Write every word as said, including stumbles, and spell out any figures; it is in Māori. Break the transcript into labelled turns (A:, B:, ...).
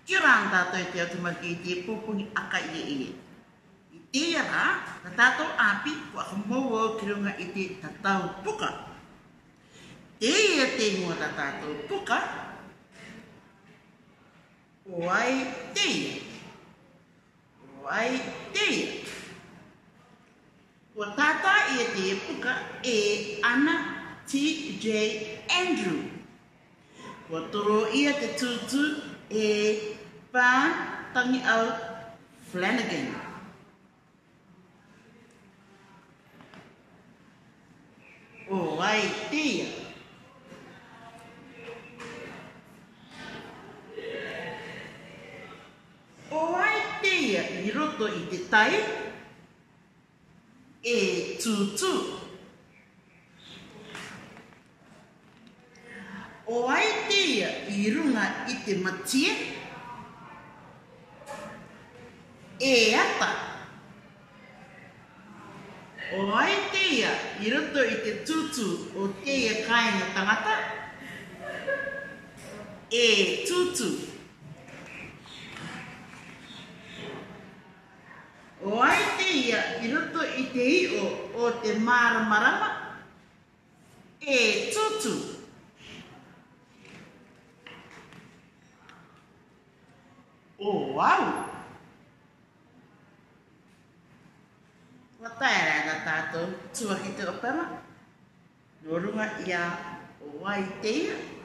A: Kia rā tātou e te autumaki i te pōpungi aka i e e. I te rā, tā tātou āpi kua kamau au ki runga i te tatau puka. Te ia te mua tā tātou puka, o ai te ia. O ai te ia. Kua tātā i e te puka e Anna T J Andrew. Kua toro ia te tūtū e Pān Tangi au Flanagan. O ai te ia. O ai te ia i roto i te tai e tūtū. O ai te ia i runga i te matia e ata. O ai te ia i roto i te tūtū o te ia kāinga tangata e tūtū. O ai te ia i roto i te i'o o te māramarama e tūtū. O au! Wa tae rā tātou tua ki te opera. Nō runga ia o ai te ia.